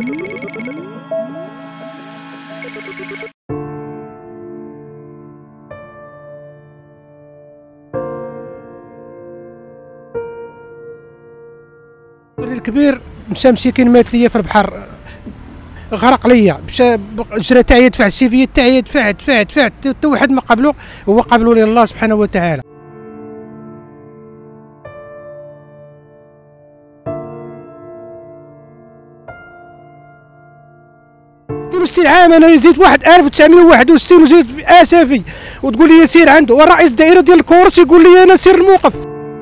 الكبير مشى مسكين مات ليا في البحر، غرق ليا، مشى جرى تاعي يدفع السيفيه تاعي دفع حتى واحد ما قبلو، هو قبلو لي الله سبحانه وتعالى. ثلث عام انا زيد واحد 1961 وزيد في اسفي، وتقول لي سير عنده، والرئيس الدائره ديال الكورس يقول لي انا سير الموقف.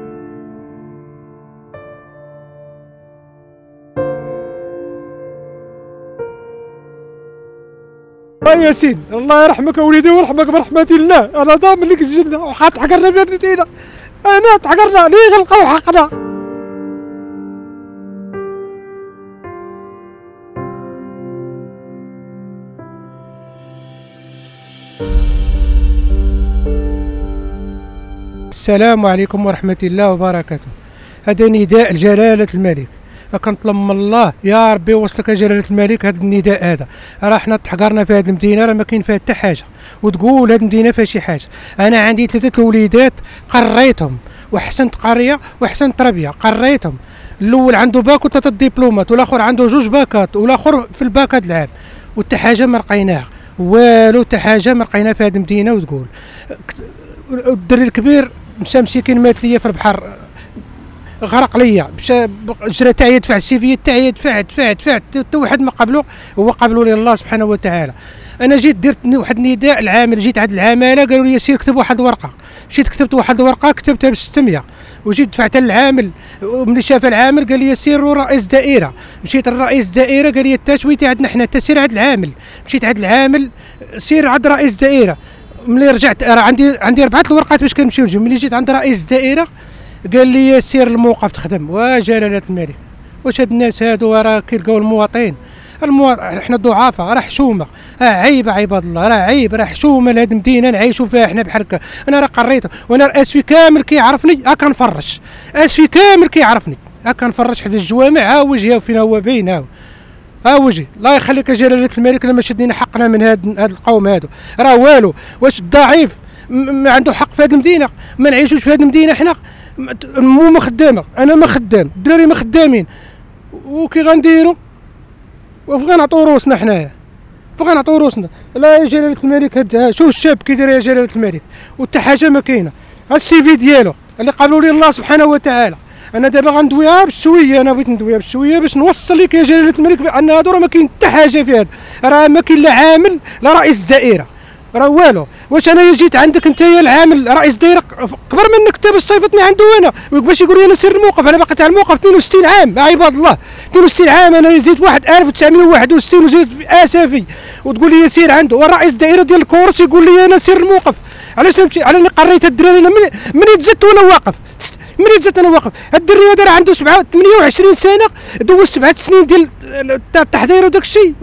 ياسين الله يرحمك وليدي ويرحمك برحمة الله، انا ضامن لك الجنه وحات حقرنا في الدينا، انا تحقرنا ليه غنلقاو حقنا. السلام عليكم ورحمة الله وبركاته. هذا نداء لجلالة الملك، كنطلب من الله يا ربي وصلك جلالة الملك هذا النداء هذا، راه حنا تحقرنا في هذه المدينة، راه ما كاين فيها حتى حاجة، وتقول هذه المدينة فيها شي حاجة. أنا عندي 3 وليدات قريتهم وأحسنت قرية وأحسنت تربية، قريتهم، الأول عنده باك و3 دبلومات، والآخر عنده 2 باكات، والآخر في الباك هذا العام، وحتى حاجة ما لقيناها والو، حتى حاجة ما لقيناها في هذه المدينة. وتقول الدري الكبير مشى مسكين مات ليا في البحر، غرق ليا، مشى جرى تاعي يدفع السيفيه تاعي دفع حتى واحد ما قبلو، هو قبلو لي الله سبحانه وتعالى. انا جيت درت واحد النداء العامل، جيت عند العماله قالوا لي سير كتب واحد الورقه، مشيت كتبت واحد الورقه كتبتها ب 600، وجيت دفعتها للعامل، وملي شاف العامل قال لي سير رئيس دائره، مشيت لرئيس الدائره قال لي تا شويتي عندنا حنا، تا سير عند العامل، مشيت عند العامل سير عند رئيس الدائره، ملي رجعت راه عندي 4 الورقات باش كنمشيو نجيو، ملي جيت عند رئيس الدائره قال لي سير الموقف تخدم. وجلالة الملك واش هاد الناس هادو راه كيلقاو المواطن حنا ضعافة، راه حشومه، عيب عباد الله، راه عيب، راه حشومه لهاد المدينه نعيشوا فيها حنا بحال هكا. انا راه قريت، وانا اسفي كامل كيعرفني، ها كنفرش اسفي كامل كيعرفني، ها كنفرش حدا الجوامع، ها وجهي فين هو باين، ها وجهي. الله يخليك يا جلالة الملك لما شدينا حقنا من هاد القوم هادو، راه والو. واش الضعيف ما عنده حق في هاد المدينه؟ ما نعيشوش في هاد المدينه حنا؟ مو ما خدامه، انا ما خدام، الدراري ما خدامين، وكي غنديروا وفين غنعطيو روسنا حنايا، فين غنعطيو روسنا؟ لا يا جلالة الملك هاد شوف الشاب كي داير يا جلالة الملك، وحتى حاجه ما كاينه. السيفي ديالو اللي قالوا لي الله سبحانه وتعالى، انا دابا غندويها بشويه، انا بغيت ندويها بشويه باش نوصل لك يا جلالة الملك بان هادو راه ما كاين حتى حاجه في هذا، راه ما كاين لا عامل لا رئيس الدائره، راه والو. واش انا جيت عندك انت يا العامل رئيس الدائره كبر منك انت باش صيفطني عنده انا باش يقول لي انا سير الموقف؟ انا باقي تاع الموقف 62 عام عباد الله، 62 عام انا زيد واحد 1961 وزيد في اسفي، وتقول لي سير عنده، والرئيس الدائره ديال الكورس يقول لي انا سير الموقف. علاش نمشي؟ على اني قريت الدراري، انا مني تزدت وانا واقف، مني تزدت انا واقف. الدري هذا راه عنده 28 سنه، دوز 7 سنين ديال التحضير وداك الشيء،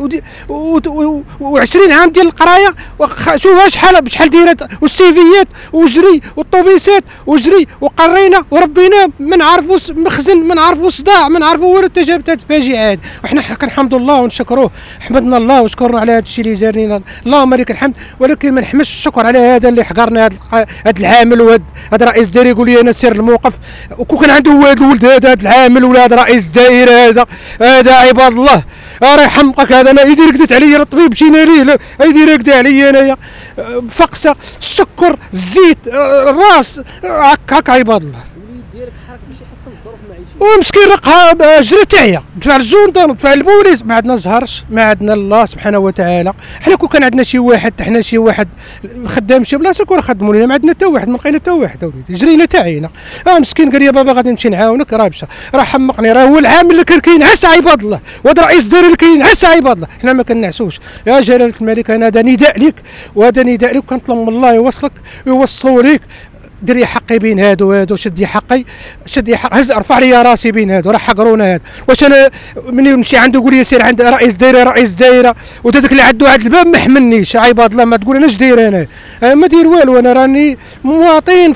و20 عام ديال القرايه، شوف شحال دايره، والسيفيات وجري والطوبيسات وجري، وقرينا وربينا ما نعرفوا مخزن، ما نعرفوا صداع، ما نعرفوا والو، حتى جابت هاد الفاجعه هادي. وحنا كنحمد الله ونشكروه، حمدنا الله وشكرنا على هذا الشيء اللي جار لنا، اللهم لك الحمد. ولكن ما نحمدش الشكر على هذا اللي حقرنا، هذا العامل وهذا رئيس الدائره يقول لي انا سير الموقف، وكون كان عنده ولد هذا العامل ولا هذا رئيس الدائره هذا عباد الله راه يحمقك. هذا انا يدير كدت عليا الطبيب مشينا ليه، يدير كدا عليا انايا، فقسه، السكر، الزيت، الراس، هكا عباد الله. الوليد ديالك حرك باش يحسن الظروف المعيشيه، ومسكين رقها جرى تاعيا، دفع الجندر دفع البوليس، ما عندنا زهرش، ما عندنا الله سبحانه وتعالى. حنا كون كان عندنا شي واحد، حنا شي واحد خدام شي بلاصه كون خدموا لنا، ما عندنا حتى واحد، ما لقينا حتى واحد اوليدي، جرينا تاعينا. مسكين قال لي بابا غادي نمشي نعاونك، راه مشى، راه حمقني، راه هو العامل اللي كان كينعس عباد الله، وهذا رئيس الدائره اللي كينعس عباد الله، حنا ما كنعسوش. يا جلالة الملك انا هذا نداء لك، وهذا نداء لك، كنطلب من الله يوصلك ويوصلوا ليك. دري حقي بين هادو شدي حقي، هز ارفع لي راسي بين هادو، راه حقرونا هادو. واش انا مني نمشي عنده يقول لي سير عند رئيس الدائره وداك اللي عنده عند الباب ما حملنيش عباد الله، ما تقول انا اش داير، انا ما داير والو، انا راني مواطن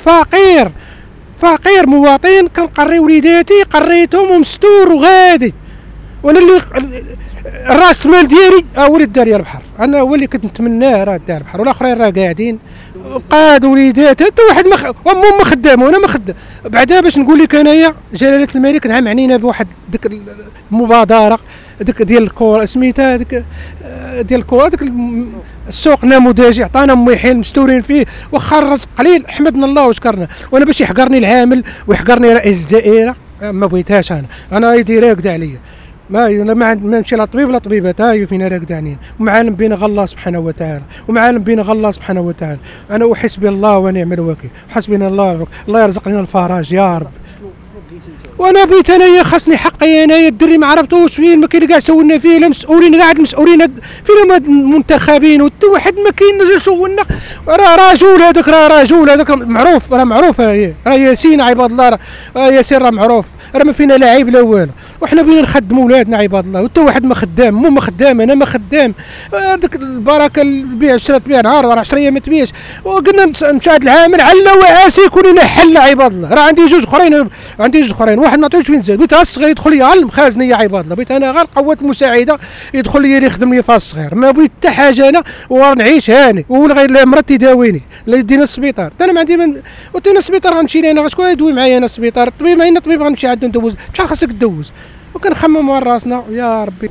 فقير مواطن، كنقري وليداتي قريتهم ومستور وغادي، وانا اللي الراس المال ديالي هو اللي دار لي البحر، انا هو اللي كنت نتمناه راه دار البحر، والاخرين راه قاعدين قاد وليدات، حتى واحد امهم ما خدام وانا ما خدام. بعدا باش نقول لك انايا جلاله الملك نعم عنينا بواحد ديك المبادره ديك ديال الكره سميتها ديك ديال الكره ديك السوق النموذجي، عطانا ميحين مستورين فيه، واخا الرزق قليل حمدنا الله وشكرنا. وانا باش يحقرني العامل ويحقرني رئيس الدائره ما بغيتهاش، انا يدي راكده عليا، ما نمشي لا طبيب لا طبيبه، تا فينا راكده علينا، ومعالم بين الله سبحانه وتعالى، ومعالم بين الله سبحانه وتعالى. انا وحسبي الله ونعم الوكيل، حسبنا الله يرزقنا الفرج يا رب. وانا بغيت انايا خاصني حقي، انايا الدري ما عرفتوش فين، ما كاين كاع سولنا فيه لا مسؤولين، قاعد المسؤولين فين المنتخبين وحتى واحد ما كاين سولنا. راه رجل هذاك، راه رجل هذاك معروف، راه معروف، راه ياسين عباد الله، راه ياسين راه معروف، راه ما فينا لا عيب لا والو، وحنا بغينا نخدموا ولادنا عباد الله، وحتى واحد ما خدام، مو ما خدام، انا ما خدام. هذيك البركه البيع شرات بيع نهار، راه 10 ايام ما تبيعش، وقلنا نمشي هذا العامل علا وعاسي يكون لنا حل عباد الله. راه عندي جوج اخرين، واحد ما عطيتش وين زاد، بغيت الصغير يدخل لي على المخازن يا عباد الله، بغيت انا غير قوات مساعده يدخل لي يخدم لي فيها الصغير، ما بغيت حتى حاجه انا ونعيش هاني، ولا غير مرتي تداويني لا يدينا السبيطار، حتى انا ما عندي ودينا السبيطار غنمشي لي انا، شكون يدوي معايا انا السبيطار؟ الطبيب ما هنا الطبيب غنمشي عندو ندوز، بشحال خاصك تدوز؟ وكنخمموا على راسنا يا ربي.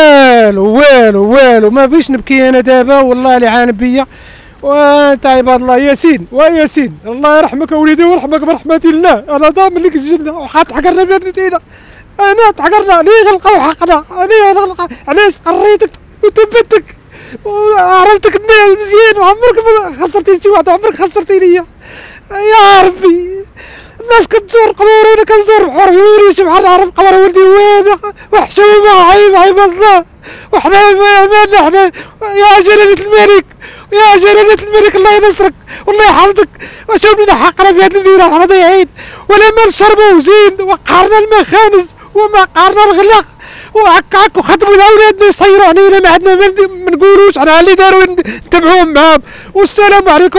والو ما بغيتش نبكي انا دابا، والله اللي عانى بيا. وانت عباد الله ياسين وياسين الله يرحمك وليدي ويرحمك برحمة الله، انا ضامن لك الجنه، وحات حقرنا في الدينا، انا تحقرنا ليه غلقوا حقنا، علاش قريتك وثبتك وعرفتك مزيان، وعمرك ما خسرتي شي واحد، عمرك خسرتي ليا يا ربي. الناس كتزور قبور وانا كنزور بحر، يوري شي بحال نعرف قبر ولدي وانا وحشومه عيب عباد الله، وحنا مالنا حنا يا جلالة الملك، يا جلالة الملك الله ينصرك والله يحفظك. وشوف لنا حقنا في هذه المدينة، حنا ضايعين ولا ما نشربوا زين، وقعرنا المخانز وما قعرنا الغلاق، وهكاك وخدموا الاولاد يصيروا علينا، ما عندنا ما نقولوش على اللي داروا نتبعوهم معاهم. والسلام عليكم.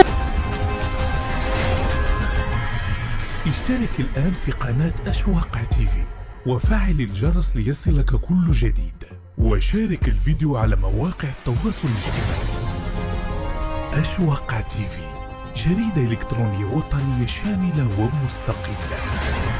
اشترك الآن في قناة أشواق تيفي وفعل الجرس ليصلك كل جديد، وشارك الفيديو على مواقع التواصل الاجتماعي. أشواق تيفي، جريدة إلكترونية وطنية شاملة ومستقلة.